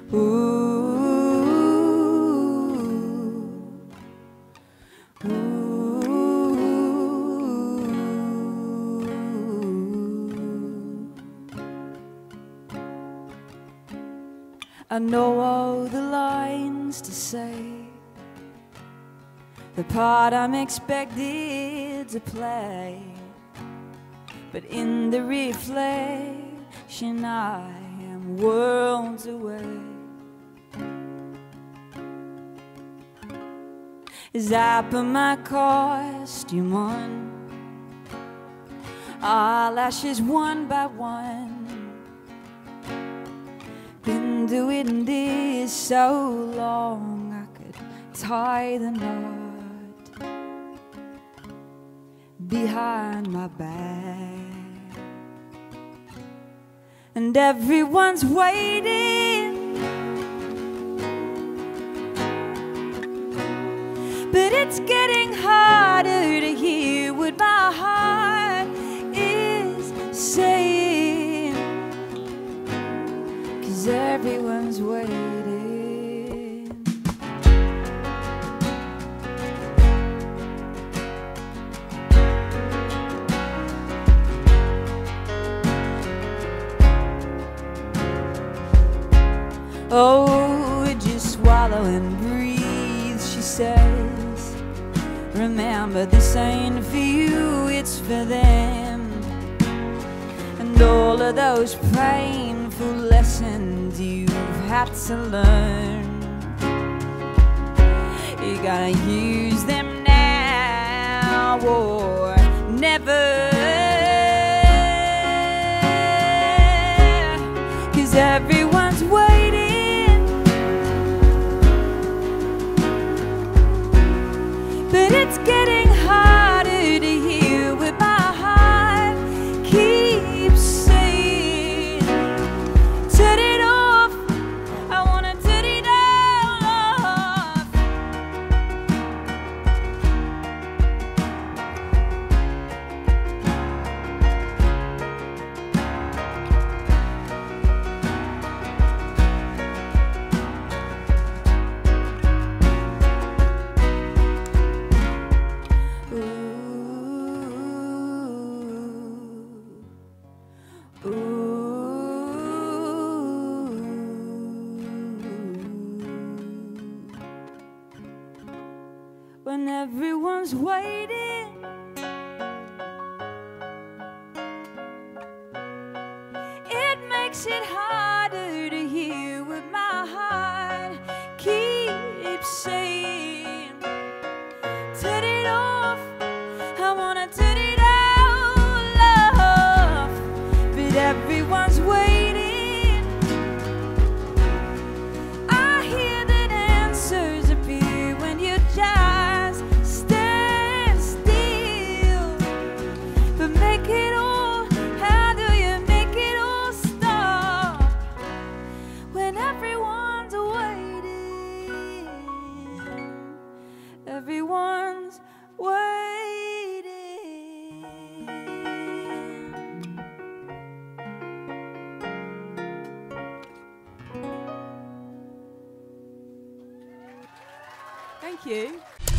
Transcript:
I know all the lines to say, the part I'm expected to play, but in the reflection I am worlds away. As I put my costume on, eyelashes one by one, been doing this so long I could tie the knot behind my back, and everyone's waiting, but it's getting harder to hear what my heart is saying, 'cause everyone's waiting. Oh, just swallow and breathe, she says. Remember, this ain't for you, it's for them. And all of those painful lessons you've had to learn, you gotta use them now or never. 'Cause everyone's waiting, but it's getting harder to hear what my heart keeps saying. Turn it off, I wanna turn it off. When everyone's waiting, it makes it harder to hear what my heart keeps saying. Turn it off, I wanna turn it all off, but everyone's waiting. I hear that answers appear when you just stand still. But make it all, how do you make it all stop when everyone's waiting? Everyone's waiting. Thank you.